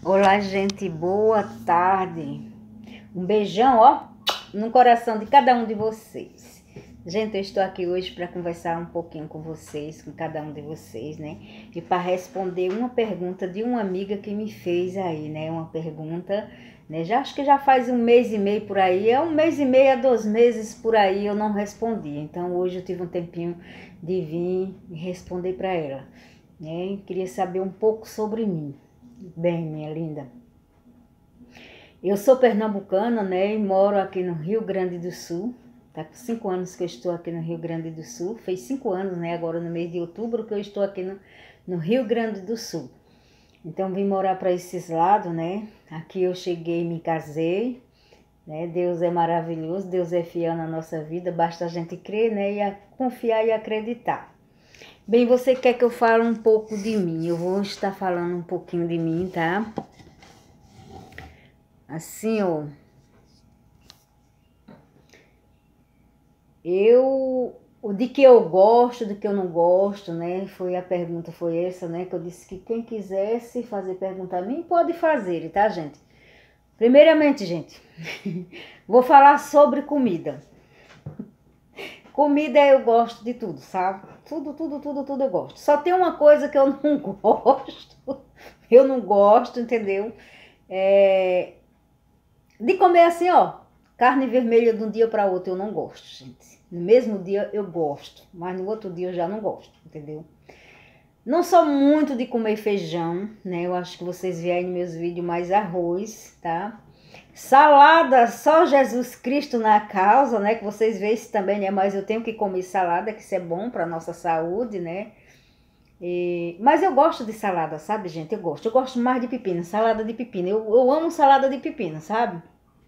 Olá, gente, boa tarde. Um beijão, ó, no coração de cada um de vocês. Gente, eu estou aqui hoje para conversar um pouquinho com vocês, com cada um de vocês, né? E para responder uma pergunta de uma amiga que me fez aí, né? Uma pergunta, né? Já acho que já faz um mês e meio por aí, é um mês e meio a 2 meses por aí eu não respondi. Então hoje eu tive um tempinho de vir e responder para ela, né? Queria saber um pouco sobre mim. Bem, minha linda, eu sou pernambucana, né, e moro aqui no Rio Grande do Sul. Tá com 5 anos que eu estou aqui no Rio Grande do Sul. Fez 5 anos, né, agora no mês de outubro que eu estou aqui no Rio Grande do Sul. Então vim morar para esses lados, né. Aqui eu cheguei e me casei, né. Deus é maravilhoso, Deus é fiel na nossa vida. Basta a gente crer, né, e confiar e acreditar. Bem, você quer que eu fale um pouco de mim? Eu vou estar falando um pouquinho de mim, tá? Assim, ó, o de que eu gosto, do que eu não gosto, né? Foi a pergunta, foi essa, né? Que eu disse que quem quisesse fazer pergunta a mim, pode fazer, tá, gente? Primeiramente, gente, vou falar sobre comida. Comida eu gosto de tudo, sabe? Tudo eu gosto. Só tem uma coisa que eu não gosto. Eu não gosto, entendeu? De comer assim, ó, carne vermelha de um dia para outro eu não gosto, gente. No mesmo dia eu gosto, mas no outro dia eu já não gosto, entendeu? Não sou muito de comer feijão, né? Eu acho que vocês veem nos meus vídeos mais arroz, tá? Salada, só Jesus Cristo na causa, né? Que vocês veem isso também, né? Mas eu tenho que comer salada, que isso é bom para nossa saúde, né? Mas eu gosto de salada, sabe, gente? Eu gosto mais de pepino, salada de pepino. Eu amo salada de pepino, sabe?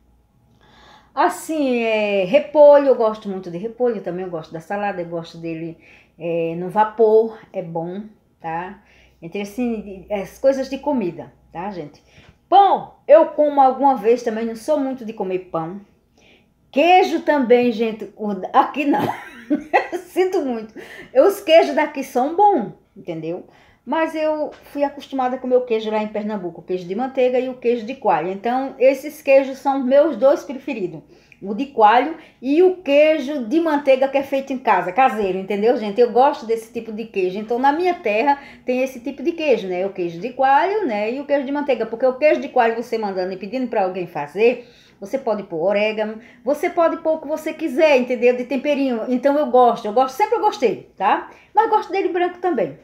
Assim, repolho, eu gosto muito de repolho, também eu gosto da salada, eu gosto dele no vapor, é bom, tá? Entre assim, as coisas de comida, tá, gente? Pão, eu como alguma vez também, não sou muito de comer pão. Queijo também, gente, aqui não. Sinto muito. Os queijos daqui são bons, entendeu? Mas eu fui acostumada a comer o queijo lá em Pernambuco, o queijo de manteiga e o queijo de coalho. Então, esses queijos são meus dois preferidos. O de coalho e o queijo de manteiga que é feito em casa, caseiro, entendeu, gente? Eu gosto desse tipo de queijo. Então, na minha terra tem esse tipo de queijo, né? O queijo de coalho, né? E o queijo de manteiga. Porque o queijo de coalho, você mandando e pedindo para alguém fazer, você pode pôr orégano, você pode pôr o que você quiser, entendeu? De temperinho. Então sempre eu gostei, tá? Mas gosto dele branco também.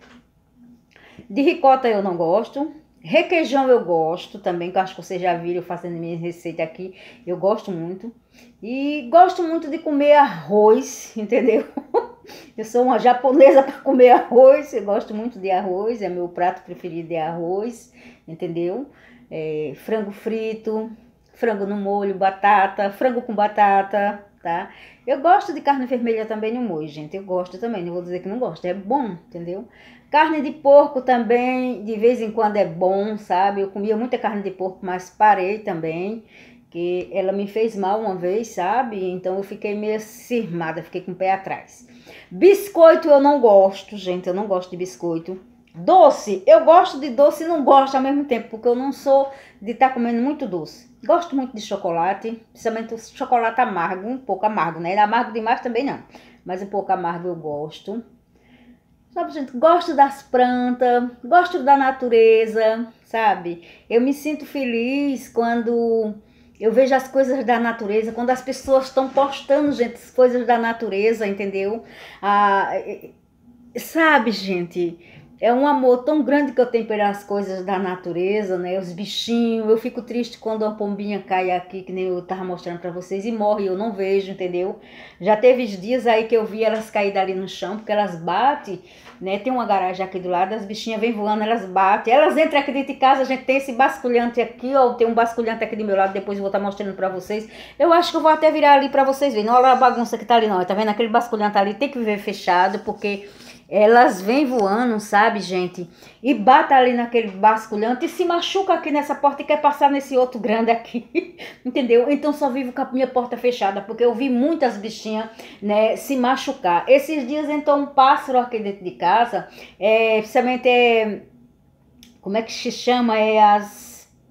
De ricota eu não gosto. Requeijão eu gosto também, que eu acho que vocês já viram eu fazendo minha receita aqui. Eu gosto muito. E gosto muito de comer arroz, entendeu? Eu sou uma japonesa para comer arroz. Eu gosto muito de arroz, é meu prato preferido de arroz, entendeu? Frango frito, frango no molho, batata, frango com batata, tá? Eu gosto de carne vermelha também no molho, gente. Eu gosto também, não vou dizer que não gosto. É bom, entendeu? Carne de porco também, de vez em quando é bom, sabe? Eu comia muita carne de porco, mas parei também, que ela me fez mal uma vez, sabe? Então eu fiquei meio cismada, fiquei com o pé atrás. Biscoito eu não gosto, gente, eu não gosto de biscoito. Doce, eu gosto de doce e não gosto ao mesmo tempo, porque eu não sou de estar comendo muito doce. Gosto muito de chocolate, principalmente o chocolate amargo, um pouco amargo, né? Amargo demais também não, mas um pouco amargo eu gosto. Sabe, gente, gosto das plantas, gosto da natureza, sabe? Eu me sinto feliz quando eu vejo as coisas da natureza, quando as pessoas estão postando, gente, as coisas da natureza, entendeu? Ah, sabe, gente, é um amor tão grande que eu tenho pelas coisas da natureza, né? Os bichinhos, eu fico triste quando uma pombinha cai aqui, que nem eu tava mostrando pra vocês, e morre, eu não vejo, entendeu? Já teve dias aí que eu vi elas cair dali no chão, porque elas batem, né? Tem uma garagem aqui do lado, as bichinhas vêm voando, elas batem, elas entram aqui dentro de casa, a gente tem esse basculhante aqui, ó, tem um basculhante aqui do meu lado, depois eu vou estar mostrando pra vocês. Eu acho que eu vou até virar ali pra vocês verem. Olha a bagunça que tá ali, não, tá vendo? Aquele basculhante ali tem que viver fechado, porque elas vêm voando, sabe, gente? E bata ali naquele basculhante e se machuca aqui nessa porta e quer passar nesse outro grande aqui. Entendeu? Então só vivo com a minha porta fechada, porque eu vi muitas bichinhas, né, se machucar. Esses dias então um pássaro aqui dentro de casa, principalmente como é que se chama?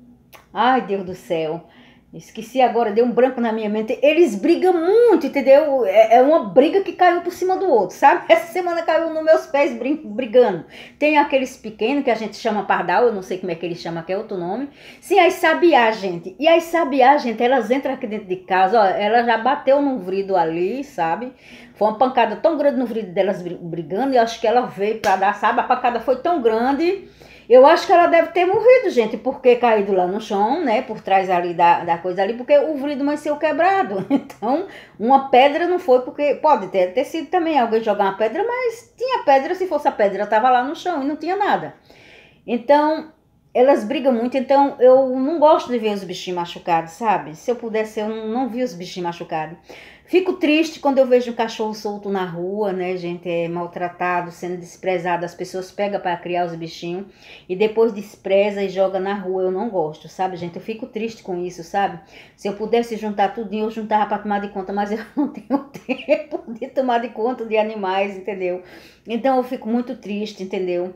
Ai, Deus do céu. Esqueci agora, deu um branco na minha mente. Eles brigam muito, entendeu? É uma briga que caiu por cima do outro, sabe? Essa semana caiu nos meus pés brigando. Tem aqueles pequenos que a gente chama pardal, eu não sei como é que eles chamam, que é outro nome. Sim, as sabiá, gente. E as sabiá, gente, elas entram aqui dentro de casa, ó, ela já bateu num vrido ali, sabe? Foi uma pancada tão grande no vrido delas brigando, e eu acho que ela veio pra dar, sabe? A pancada foi tão grande. Eu acho que ela deve ter morrido, gente, porque caído lá no chão, né, por trás ali da coisa ali, porque o vidro amanheceu quebrado. Então, uma pedra não foi porque, pode ter sido também alguém jogar uma pedra, mas tinha pedra, se fosse a pedra, tava lá no chão e não tinha nada. Então, elas brigam muito, então eu não gosto de ver os bichinhos machucados, sabe? Se eu pudesse, eu não vi os bichinhos machucados. Fico triste quando eu vejo um cachorro solto na rua, né, gente, maltratado, sendo desprezado. As pessoas pegam para criar os bichinhos e depois despreza e joga na rua. Eu não gosto, sabe, gente? Eu fico triste com isso, sabe? Se eu pudesse juntar tudinho, eu juntava para tomar de conta, mas eu não tenho tempo de tomar de conta de animais, entendeu? Então eu fico muito triste, entendeu?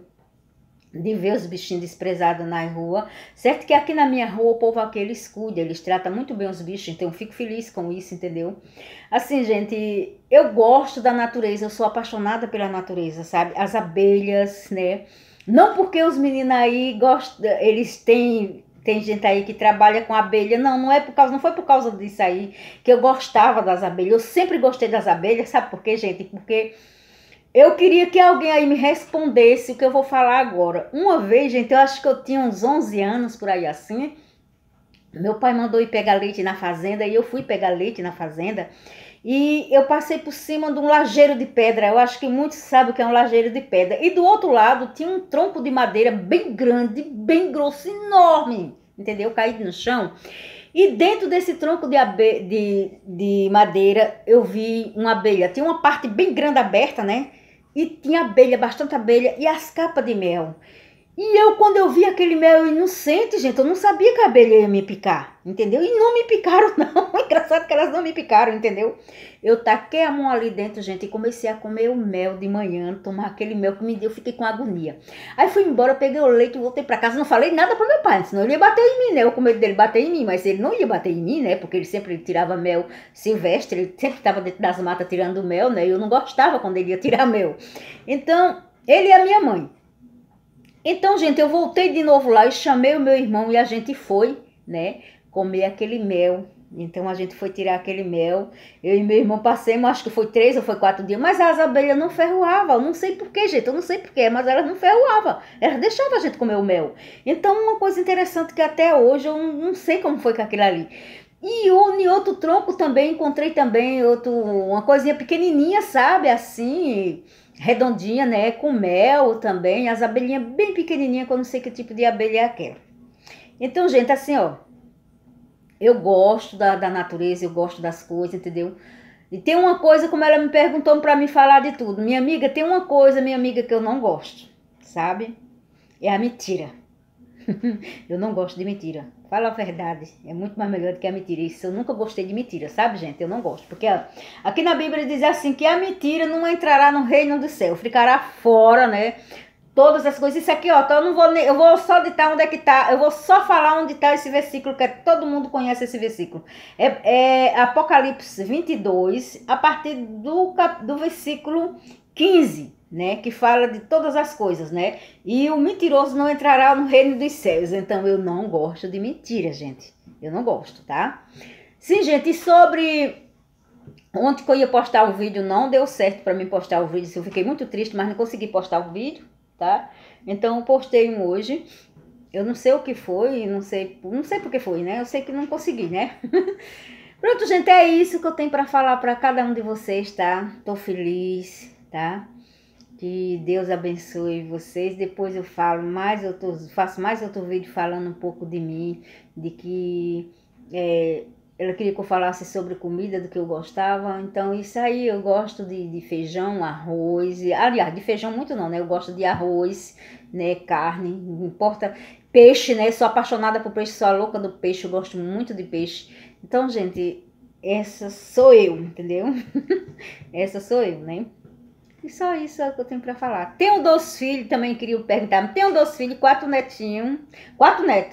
De ver os bichinhos desprezados na rua. Certo que aqui na minha rua o povo aqui, eles cuidam, eles tratam muito bem os bichos, então eu fico feliz com isso, entendeu? Assim, gente, eu gosto da natureza, eu sou apaixonada pela natureza, sabe? As abelhas, né? Não porque os meninos aí gostam, eles têm... Tem gente aí que trabalha com abelha. Não, não foi por causa disso aí que eu gostava das abelhas. Eu sempre gostei das abelhas, sabe por quê, gente? Porque eu queria que alguém aí me respondesse o que eu vou falar agora. Uma vez, gente, eu acho que eu tinha uns 11 anos por aí assim. Meu pai mandou ir pegar leite na fazenda e eu fui pegar leite na fazenda. E eu passei por cima de um lajeiro de pedra. Eu acho que muitos sabem o que é um lajeiro de pedra. E do outro lado tinha um tronco de madeira bem grande, bem grosso, enorme. Entendeu? Caído no chão. E dentro desse tronco de madeira eu vi uma abelha. Tinha uma parte bem grande aberta, né? E tinha abelha, bastante abelha e as capas de mel. E eu, quando eu vi aquele mel inocente, gente, eu não sabia que a abelha ia me picar, entendeu? E não me picaram, não. Engraçado que elas não me picaram, entendeu? Eu taquei a mão ali dentro, gente, e comecei a comer o mel de manhã, tomar aquele mel que me deu, eu fiquei com agonia. Aí fui embora, peguei o leite, voltei pra casa, não falei nada pro meu pai, senão ele ia bater em mim, né? Eu com medo dele bater em mim, mas ele não ia bater em mim, né? Porque ele sempre tirava mel silvestre, ele sempre estava dentro das matas tirando mel, né? E eu não gostava quando ele ia tirar mel. Então, ele e a minha mãe. Então, gente, eu voltei de novo lá e chamei o meu irmão e a gente foi, né, comer aquele mel. Então, a gente foi tirar aquele mel. Eu e meu irmão passamos, acho que foi 3 ou foi 4 dias, mas as abelhas não ferroavam. Eu não sei porquê, gente, eu não sei porquê, mas elas não ferroavam. Elas deixavam a gente comer o mel. Então, uma coisa interessante que até hoje eu não sei como foi com aquilo ali. E em outro tronco também, encontrei também uma coisinha pequenininha, sabe, assim, redondinha, né, com mel também, as abelhinhas bem pequenininhas, que eu não sei que tipo de abelha é aquela. Então, gente, assim, ó, eu gosto da natureza, eu gosto das coisas, entendeu? E tem uma coisa, como ela me perguntou pra me falar de tudo, minha amiga, tem uma coisa, minha amiga, que eu não gosto, sabe? É a mentira. Eu não gosto de mentira. Fala a verdade. É muito mais melhor do que a mentira. Isso eu nunca gostei de mentira, sabe, gente? Eu não gosto. Porque ó, aqui na Bíblia diz assim, que a mentira não entrará no reino do céu. Ficará fora, né? Todas as coisas. Isso aqui, ó, então eu vou só ditar onde é que tá. Eu vou só falar onde tá esse versículo, que todo mundo conhece esse versículo. É Apocalipse 22, a partir do versículo 15. Né, que fala de todas as coisas, né? E o mentiroso não entrará no reino dos céus. Então eu não gosto de mentira, gente. Eu não gosto, tá? Sim, gente, e sobre ontem que eu ia postar o vídeo, não deu certo para mim postar o vídeo. Eu fiquei muito triste, mas não consegui postar o vídeo, tá? Então eu postei um hoje. Eu não sei o que foi, não sei por que foi, né? Eu sei que não consegui, né? Pronto, gente, é isso que eu tenho para falar para cada um de vocês, tá? Tô feliz, tá? Que Deus abençoe vocês. Depois eu faço mais outro vídeo falando um pouco de mim, de que ela queria que eu falasse sobre comida, do que eu gostava. Então isso aí, eu gosto de feijão, arroz, aliás, de feijão muito não, né? Eu gosto de arroz, né, carne, não importa, peixe, né? Sou apaixonada por peixe, sou a louca do peixe, eu gosto muito de peixe. Então, gente, essa sou eu, entendeu? Essa sou eu, né? E só isso é o que eu tenho pra falar. Tenho 2 filhos, também queria perguntar. Tenho 2 filhos, 4 netinhos. 4 netos.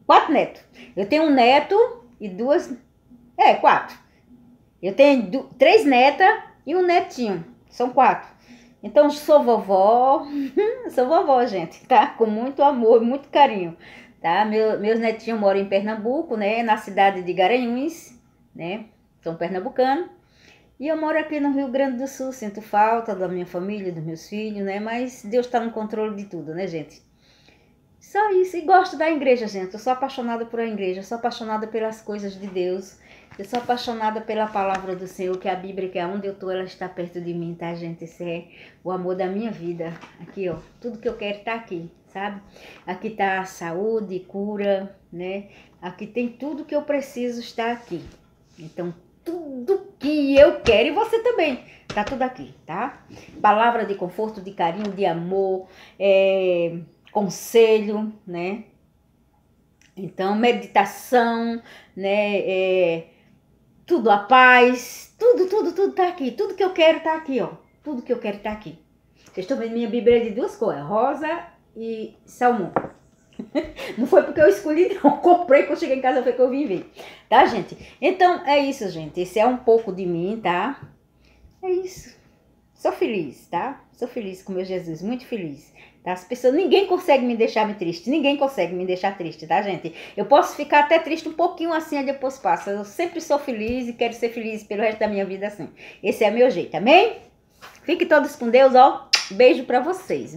4 netos. Eu tenho um neto e 4. Eu tenho 3 netas e um netinho. São 4. Então, sou vovó. Sou vovó, gente, tá? Com muito amor, muito carinho, tá? Meus netinhos moram em Pernambuco, né? Na cidade de Garanhuns, né? São pernambucanos. E eu moro aqui no Rio Grande do Sul. Sinto falta da minha família, dos meus filhos, né? Mas Deus tá no controle de tudo, né, gente? Só isso. E gosto da igreja, gente. Eu sou apaixonada por a igreja. Eu sou apaixonada pelas coisas de Deus. Eu sou apaixonada pela palavra do Senhor, que é a Bíblia, que é onde eu tô, ela está perto de mim, tá, gente? Esse é o amor da minha vida. Aqui, ó. Tudo que eu quero tá aqui, sabe? Aqui tá saúde, cura, né? Aqui tem tudo que eu preciso estar aqui. Então, tudo que eu quero, e você também, tá tudo aqui, tá? Palavra de conforto, de carinho, de amor, conselho, né? Então, meditação, né? Tudo, a paz, tudo tá aqui. Tudo que eu quero tá aqui, ó. Tudo que eu quero tá aqui. Vocês estão vendo minha Bíblia de 2 cores, rosa e salmão. Não foi porque eu escolhi, não. Comprei, quando cheguei em casa foi que eu vim ver. Tá, gente? Então, é isso, gente. Esse é um pouco de mim, tá? É isso. Sou feliz, tá? Sou feliz com meu Jesus, muito feliz. Tá? As pessoas, ninguém consegue me deixar triste, ninguém consegue me deixar triste, tá, gente? Eu posso ficar até triste um pouquinho assim, e depois passa. Eu sempre sou feliz e quero ser feliz pelo resto da minha vida assim. Esse é meu jeito, amém? Fiquem todos com Deus, ó. Beijo pra vocês.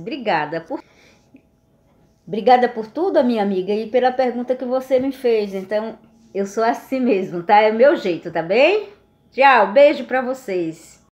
Obrigada por tudo, minha amiga, e pela pergunta que você me fez. Então, eu sou assim mesmo, tá? É o meu jeito, tá bem? Tchau, beijo pra vocês.